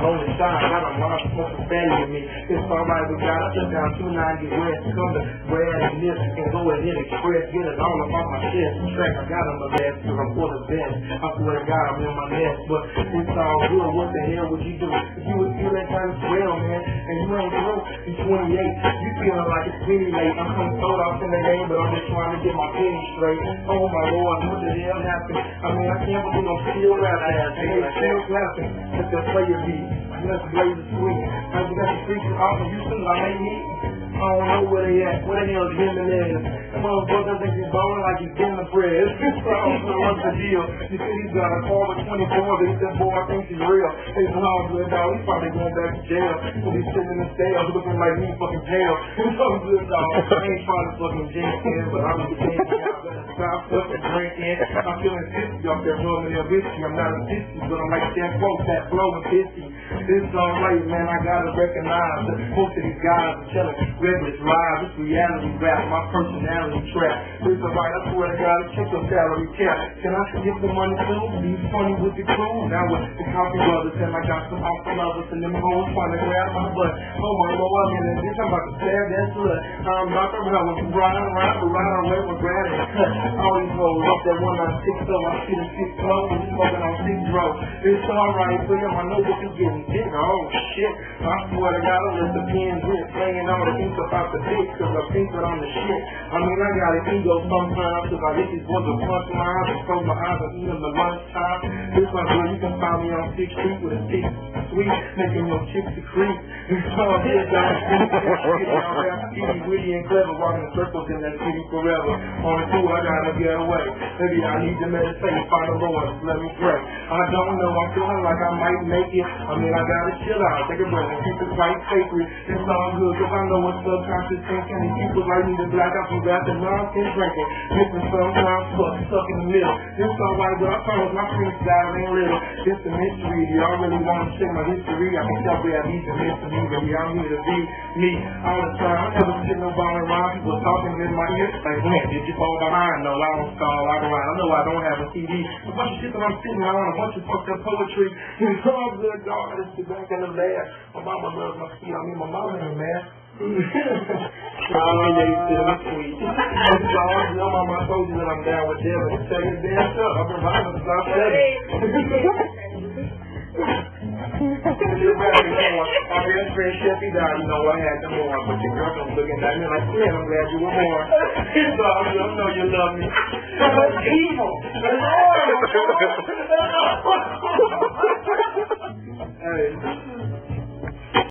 only shine. Got a lot of smoke value in me. It's alright, we got to shut down 290 West. Come to Brad and this and go ahead and express. Get it all up on my chest. Track, I got on my last because I'm full of best. I swear to God, I'm in my nest. But it's all good. What the hell would you do? If you would feel that kind of swell, man, and you ain't through, you're 28, you feeling like it's really late. I'm coming throwed off in the game, but I'm just trying to get my feelings straight. Oh my Lord, what the hell happened? I mean, I can't believe I'm still rapping. Hey, still rapping. Let the player be. Let's blaze the sweet. I got the freaks off of Houston, I ain't me. I don't know where they at. Where the hell is him and is? That motherfucker think he's ballin' like he's getting the bread. So I don't know what's the deal. You see, he's got a car with 24, but he said, boy, I think he's real. He's an all good dog. He's probably going back to jail. He'll be sitting in the stairs looking like me fucking jail. He's so good dog. I ain't trying to fucking jinx him, but I'm just saying, y'all better stop fucking drinking. I'm feeling 50 off that rum and that whiskey. I'm not a 50, but I'm like that quote, that flow and 50. This song right, man, I gotta recognize that most of these guys are telling reckless lies. It's reality rap, my personality trap. It's alright, I swear to God, check your salary cap. Can I get the money too? Be funny with the crew. Now with the coffee brothers, and I got some awesome lovers and them hoes trying to grab my butt. Oh my Lord, man, this I'm about to stab that slut. I'm not the hell with riding around, but riding away with grad and cut. All these hoes up that 196, so I see the 6 flow and smoking on 6 row. It's alright, for them, I know what you're getting. Oh shit, I swear to God, I let the pins hit, playing all the ink about the dick, cause I think that I'm the shit. I mean, I got an ego sometimes, cause I hit these boys with punchlines, and close my eyes and eat them at lunchtime. This one girl, you can find me on 6th Street with a stick sweet, making your chicks secrete. It's all good, guys. Y'all rap skinny, witty, and clever, walking in circles in that city forever. On two, I gotta get away. Maybe I need to meditate, find the Lord, let me pray. I don't know, I'm feeling like I might make it. I mean, I gotta chill out, take a breath, and keep it quite sacred. It's all good, cause I know what's subconscious thinking. These people like me to black out from rapping, nonsense drinking. Missing sometimes stuck in the middle. This alright, but I promise my freestyle ain't little. It's a mystery. Do y'all really want to check my history? I can tell where I need to miss me, baby. I'm here to be me all the time. I never sit no ball around. People talking in my ear. Like, man, did you fall behind? No, I don't stall. I go around. I know I don't have a CD. A bunch of shit that I'm sitting on, a bunch of fucked up poetry. It's all good, dog. It's the back in the lab. My mama loves my feet. I mean, my mama ain't mad. Oh, yeah, you feel sweet. It's all good. Mama, I told you that I'm down with them. And tell you damn stuff. I've been riding since I was 7. You're rapping more. My best friend Sheffy died, you know, I had them more. But your girlfriend's looking at me like, man, I'm glad you were born. It's all good. I know you love me. That's evil. That's horrible. Hey.